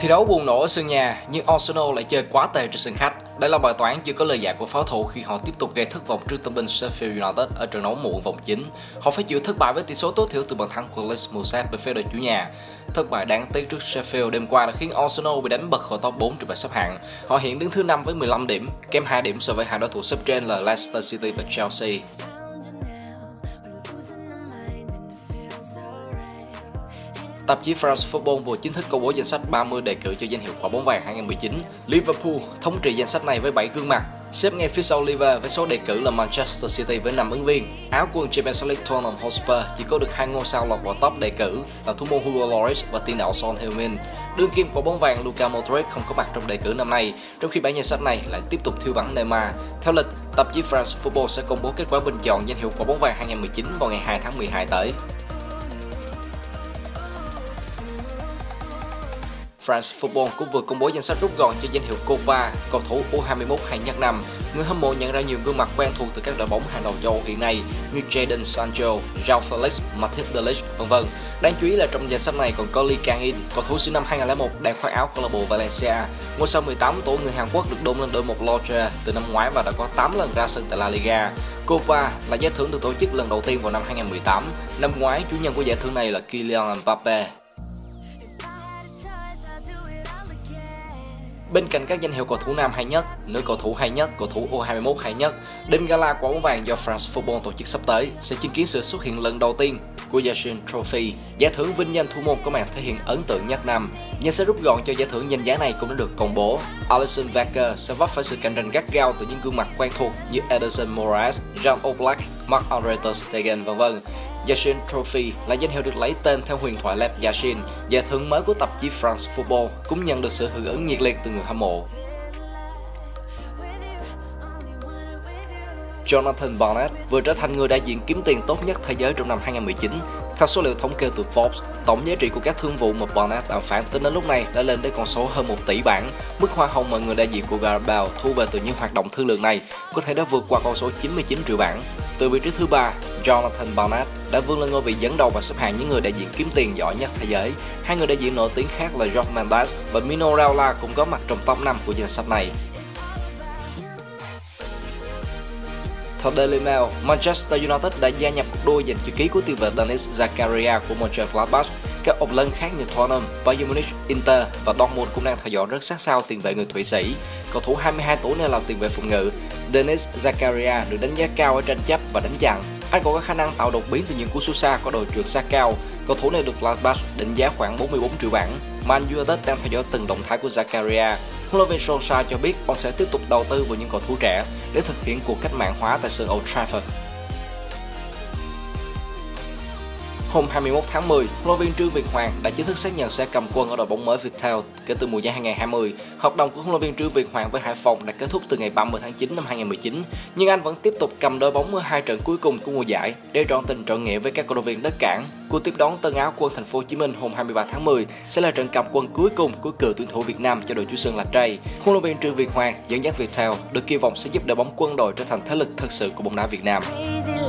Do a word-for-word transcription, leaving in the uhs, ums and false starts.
Thi đấu bùng nổ ở sân nhà, nhưng Arsenal lại chơi quá tệ trên sân khách. Đây là bài toán chưa có lời giải của pháo thủ khi họ tiếp tục gây thất vọng trước tân binh Sheffield United ở trận đấu muộn vòng chín. Họ phải chịu thất bại với tỷ số tối thiểu từ bàn thắng của Leeds Mousset bên phía đội chủ nhà. Thất bại đáng tiếc trước Sheffield đêm qua đã khiến Arsenal bị đánh bật khỏi top bốn trên bảng xếp hạng. Họ hiện đứng thứ năm với mười lăm điểm, kém hai điểm so với hai đối thủ xếp trên là Leicester City và Chelsea. Tạp chí France Football vừa chính thức công bố danh sách ba mươi đề cử cho danh hiệu quả bóng vàng hai không một chín. Liverpool thống trị danh sách này với bảy gương mặt. Xếp ngay phía sau Liverpool với số đề cử là Manchester City với năm ứng viên. Áo quân Champions League Tottenham Hotspur chỉ có được hai ngôi sao lọt vào top đề cử là thủ môn Hugo Lloris và tiền đạo Son Heung-min. Đương kim quả bóng vàng Luka Modric không có mặt trong đề cử năm nay, trong khi bảng danh sách này lại tiếp tục thiếu vắng Neymar. Theo lịch, tạp chí France Football sẽ công bố kết quả bình chọn danh hiệu quả bóng vàng hai không một chín vào ngày hai tháng mười hai tới. France Football cũng vừa công bố danh sách rút gọn cho danh hiệu Copa cầu thủ U hai mươi mốt hay nhất năm. Người hâm mộ nhận ra nhiều gương mặt quen thuộc từ các đội bóng hàng đầu châu Âu hiện nay như Jadon Sancho, João Felix, Matthijs de Ligt, vân vân. Đáng chú ý là trong danh sách này còn có Lee Kang-in, cầu thủ sinh năm hai không không một đang khoác áo câu lạc bộ Valencia. Ngôi sao mười tám tuổi người Hàn Quốc được đôn lên đội một Lorient từ năm ngoái và đã có tám lần ra sân tại La Liga. Copa là giải thưởng được tổ chức lần đầu tiên vào năm hai không một tám. Năm ngoái, chủ nhân của giải thưởng này là Kylian Mbappé. Bên cạnh các danh hiệu cầu thủ nam hay nhất, nữ cầu thủ hay nhất, cầu thủ U hai mươi mốt hay nhất, đêm gala quả bóng vàng do France Football tổ chức sắp tới sẽ chứng kiến sự xuất hiện lần đầu tiên của Yashin Trophy, giải thưởng vinh danh thủ môn có màn thể hiện ấn tượng nhất năm. Danh sách rút gọn cho giải thưởng danh giá này cũng đã được công bố. Alisson Becker sẽ vấp phải sự cạnh tranh gắt gao từ những gương mặt quen thuộc như Ederson Moraes, Jan Oblak, Marc-Andre ter Stegen, vân vân. Yashin Trophy là danh hiệu được lấy tên theo huyền thoại Lev Yashin, giải thưởng mới của tạp chí France Football, cũng nhận được sự hưởng ứng nhiệt liệt từ người hâm mộ. Jonathan Barnett vừa trở thành người đại diện kiếm tiền tốt nhất thế giới trong năm hai không một chín. Theo số liệu thống kê từ Forbes, tổng giá trị của các thương vụ mà Barnett đàm phán tính đến lúc này đã lên đến con số hơn một tỷ bảng. Mức hoa hồng mà người đại diện của Gareth Bale thu về từ những hoạt động thương lượng này có thể đã vượt qua con số chín mươi chín triệu bảng. Từ vị trí thứ ba, Jonathan Barnett đã vươn lên ngôi vị dẫn đầu và xếp hạng những người đại diện kiếm tiền giỏi nhất thế giới. Hai người đại diện nổi tiếng khác là Jorge Mendes và Mino Raiola cũng có mặt trong top năm của danh sách này. Theo Daily Mail, Manchester United đã gia nhập cuộc đua giành chữ ký của tiền vệ Denis Zakaria của Mönchengladbach. Các ộp lân khác như Tottenham, Bayern Munich, Inter và Dortmund cũng đang theo dõi rất sát sao tiền vệ người Thụy Sĩ. Cầu thủ hai mươi hai tuổi này là tiền vệ phòng ngự. Denis Zakaria được đánh giá cao ở tranh chấp và đánh chặn. Anh còn có khả năng tạo đột biến từ những cú sút xa có độ trượt xa cao. Cầu thủ này được Gladbach định giá khoảng bốn mươi bốn triệu bảng. Man United đang theo dõi từng động thái của Zakaria. Huấn luyện viên Solskjaer cho biết ông sẽ tiếp tục đầu tư vào những cầu thủ trẻ để thực hiện cuộc cách mạng hóa tại sân Old Trafford. Hôm hai mươi mốt tháng mười, huấn luyện viên Trương Việt Hoàng đã chính thức xác nhận sẽ cầm quân ở đội bóng mới Viettel kể từ mùa giải hai không hai không. Hợp đồng của huấn luyện viên Trương Việt Hoàng với Hải Phòng đã kết thúc từ ngày ba mươi tháng chín năm hai không một chín, nhưng anh vẫn tiếp tục cầm đội bóng ở hai trận cuối cùng của mùa giải để trọn tình trọn nghĩa với các cổ động viên đất cảng. Cuộc tiếp đón Tân Áo Quân Thành phố Hồ Chí Minh hôm hai mươi ba tháng mười sẽ là trận cầm quân cuối cùng của cựu tuyển thủ Việt Nam cho đội chủ sân là Tray. Huấn luyện viên Trương Việt Hoàng dẫn dắt Viettel được kỳ vọng sẽ giúp đội bóng Quân đội trở thành thế lực thực sự của bóng đá Việt Nam.